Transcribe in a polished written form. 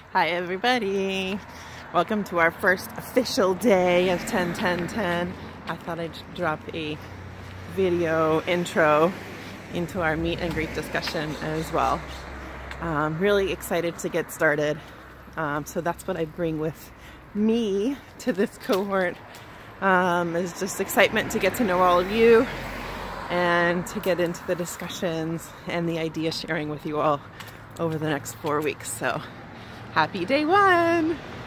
Hi everybody, welcome to our first official day of 10-10-10. I thought I'd drop a video intro into our meet and greet discussion as well. Really excited to get started. So that's what I bring with me to this cohort, is just excitement to get to know all of you and to get into the discussions and the idea sharing with you all over the next 4 weeks. So happy day one!